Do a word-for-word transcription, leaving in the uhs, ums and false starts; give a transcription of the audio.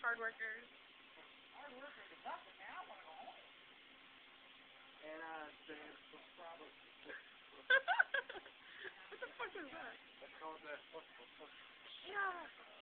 hard workers. Hard workers are nothing, man. I want to go home. And uh, there's the problem. What the fuck is that? That's called the... Yeah.